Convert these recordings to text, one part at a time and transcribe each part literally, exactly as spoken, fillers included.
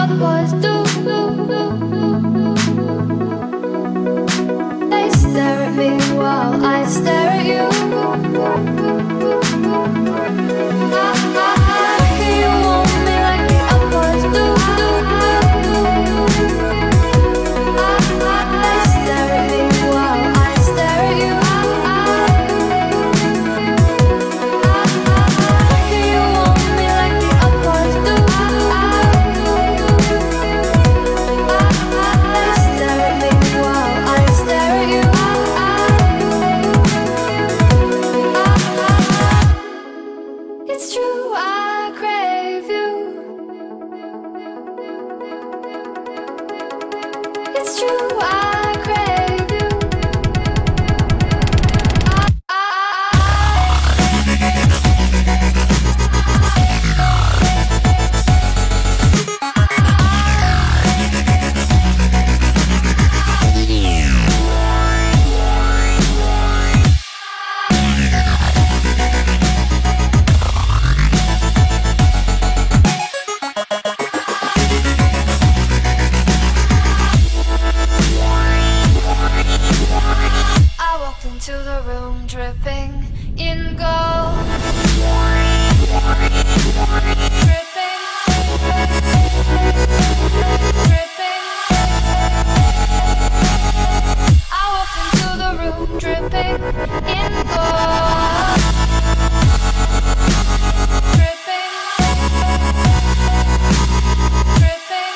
other boys do. They stare at me while I stare at you. You want me like the other boys do. They stare at me while I stare at you. You want me like the other boys do. They stare at me while I stare at you. It's true, I crave you. It's true, I crave you. I walked into the room dripping in gold. Dripping, dripping. I walked into the room dripping in gold. Dripping, dripping.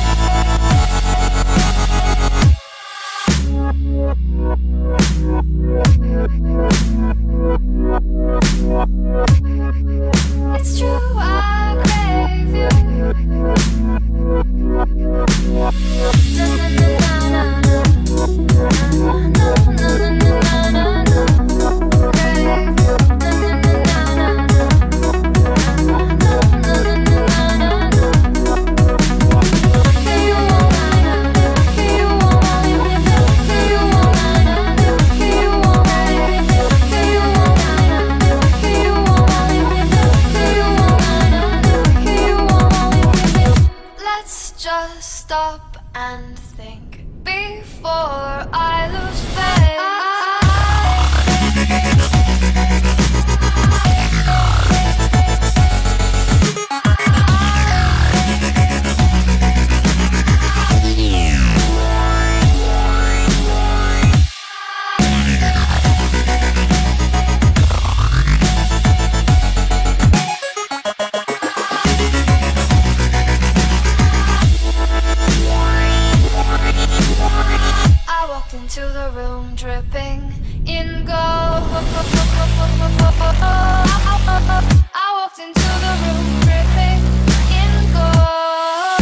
It's true, I crave you. Na na na na na na na na na na. Crave you. Na na na na na na na na na. You want me, you want me, you want me, you want me. Let's just stop and think before I lose faith. I walked into the room dripping in gold. I walked into the room dripping in gold.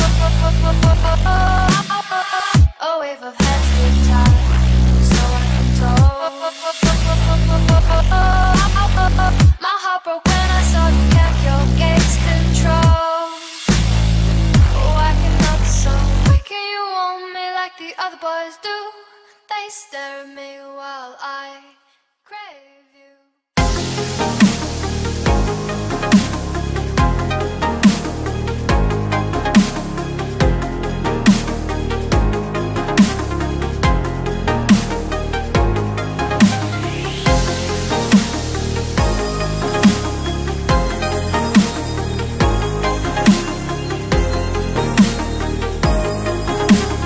A wave of heads being tied, so I can my heart broke when I saw you kept your gaze control. Oh, I cannot so quick, and you want me like the other boys do. They stare at me while I crave you.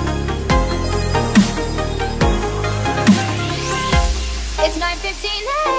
It's nine fifteen.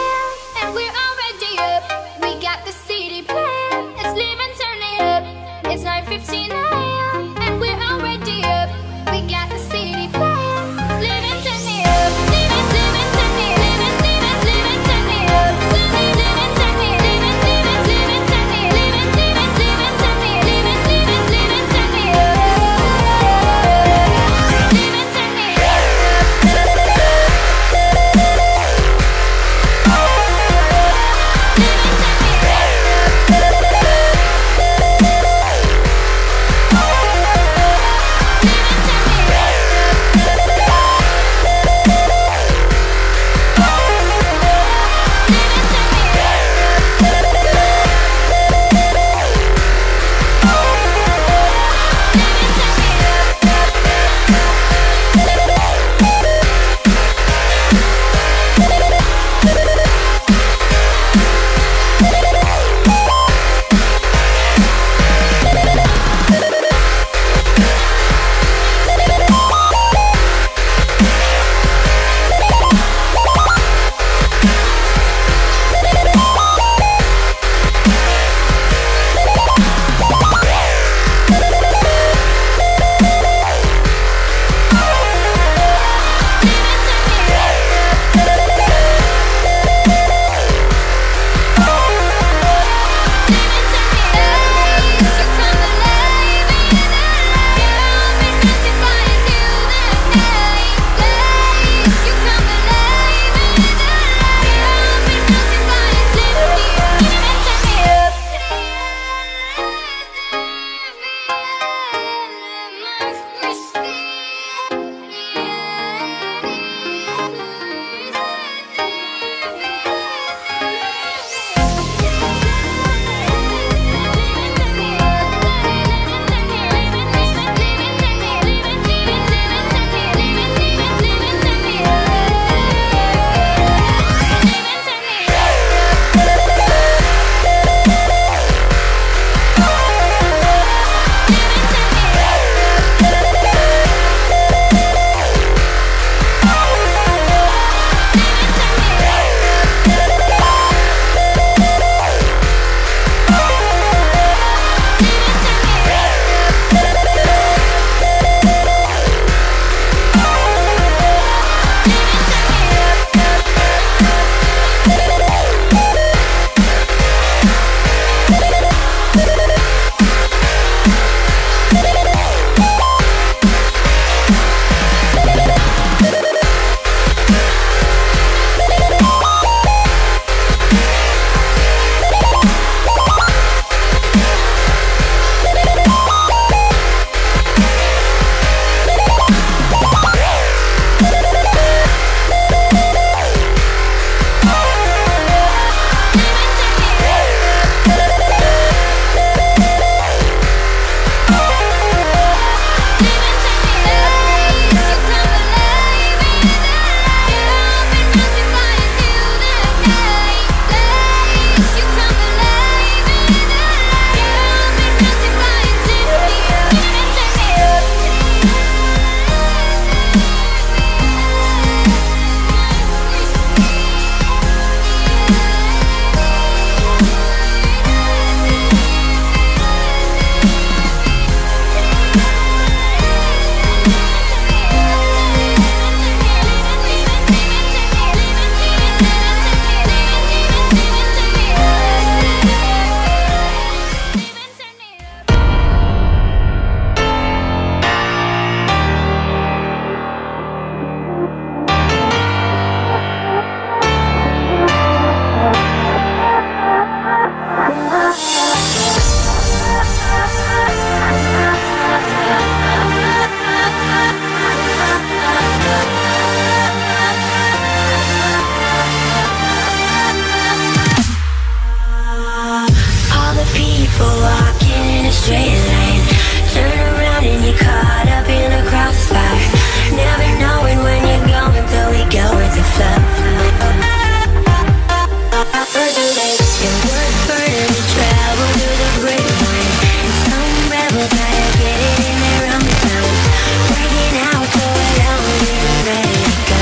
gotta get it in there on the time. Breaking out, go along, getting ready to go.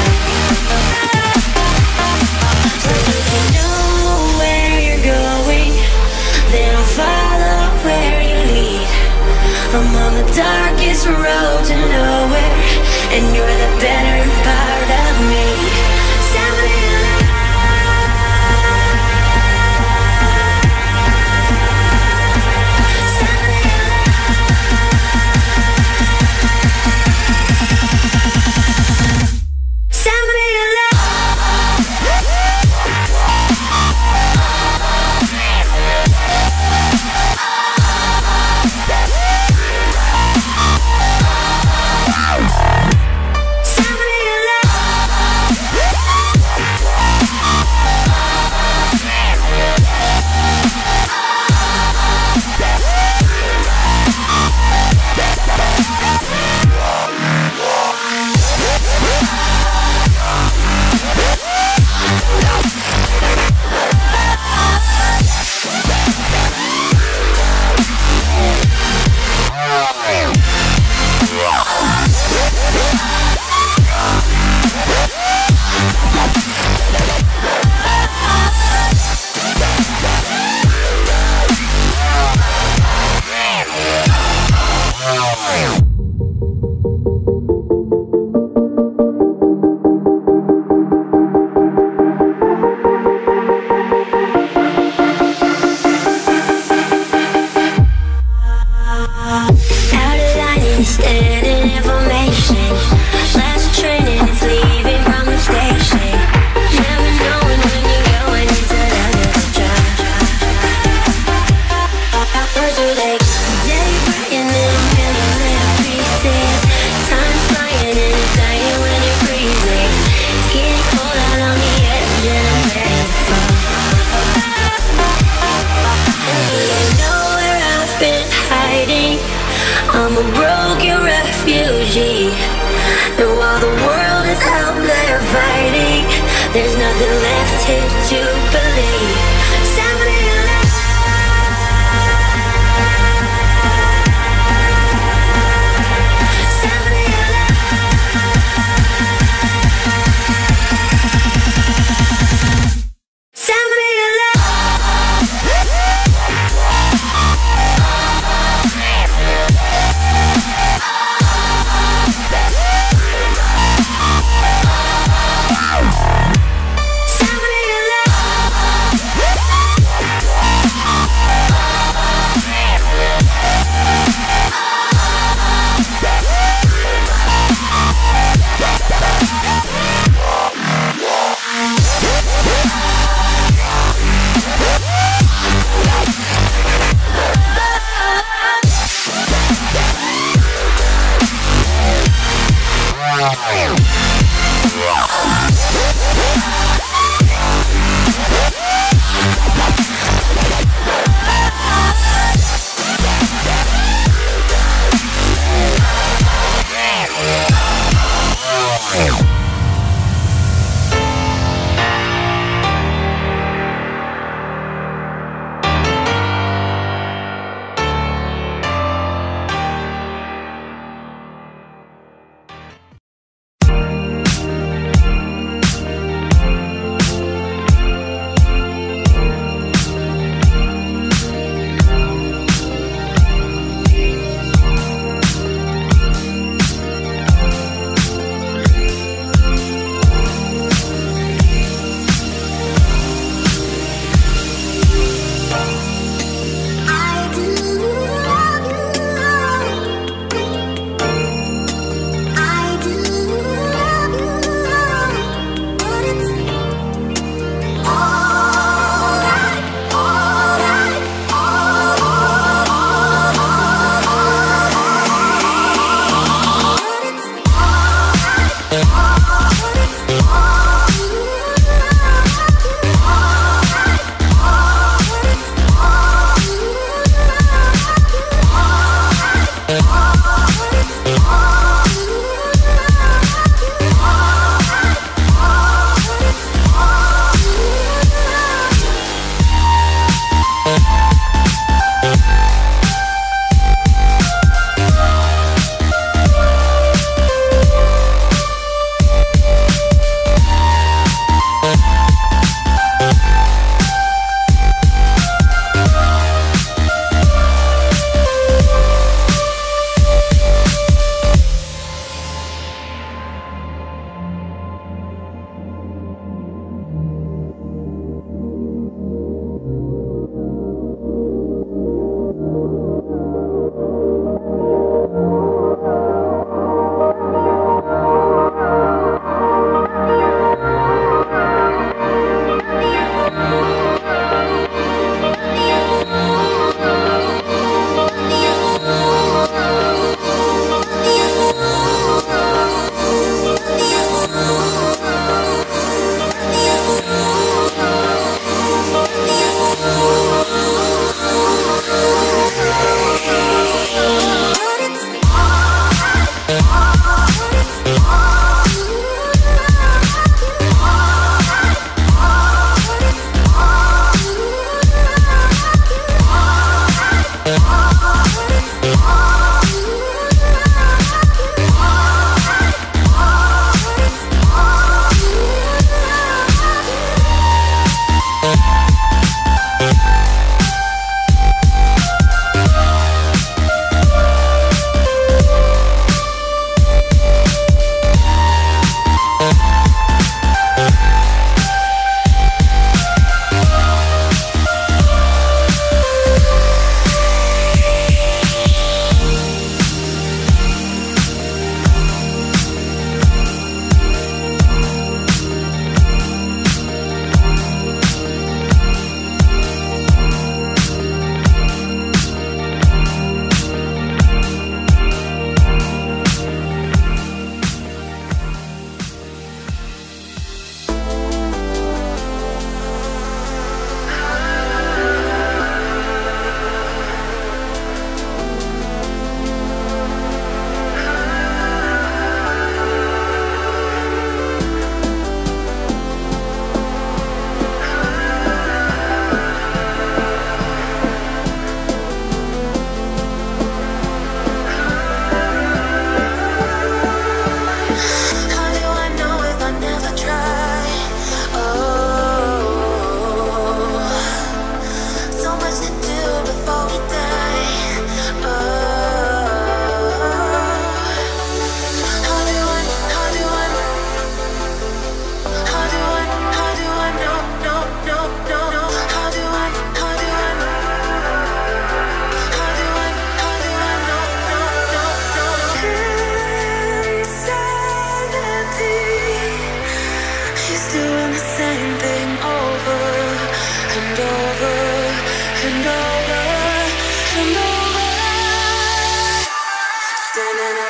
So if you know where you're going, then I'll follow where you lead. I'm on the darkest road to nowhere, and you're the better part of me. Somebody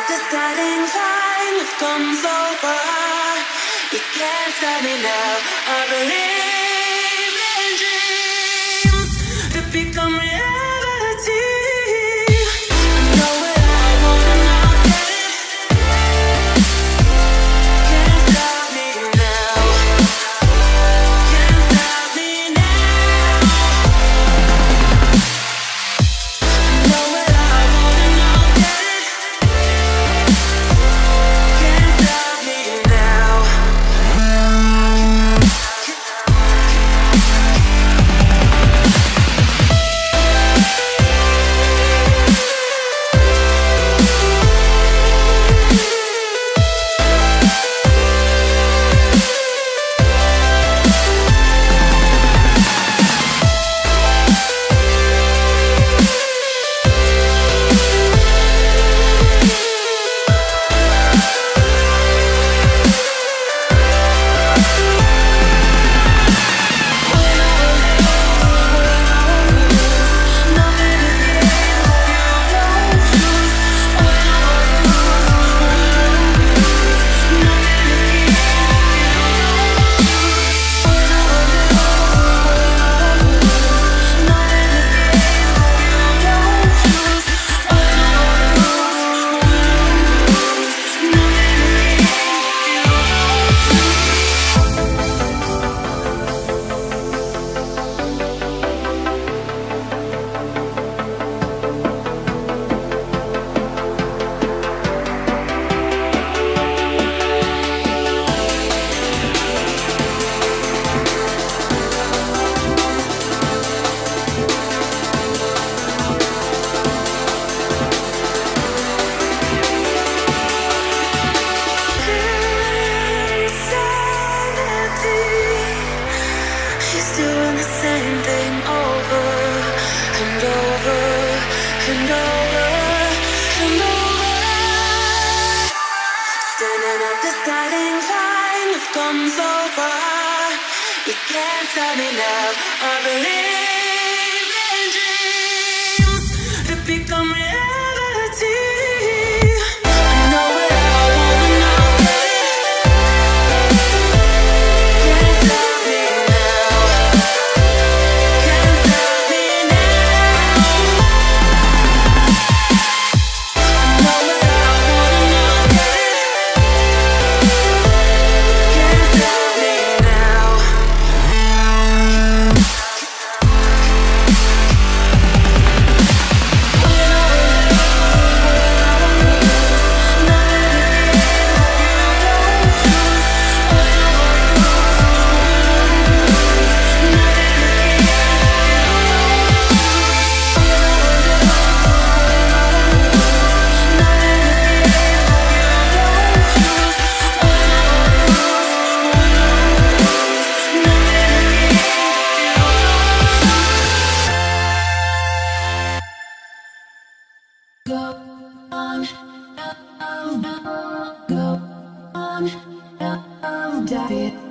the starting line, we've come so far. You can't stop me now. I believe in dreams that become reality. I know what I want and I'll get it. Can't stop me now. Can't stop me now. I know what I want and I'll get it. Can't stop me now. She's doing the same thing over and over and over and over. Standing at the starting line, we've come so far. You can't stop me now. I believe in dreams that become reality. I know what I want and I'll get it. Can't stop me now. Can't stop me now. I know what I want and I'll get it. Can't stop me now. Go on, go on, go on, diet.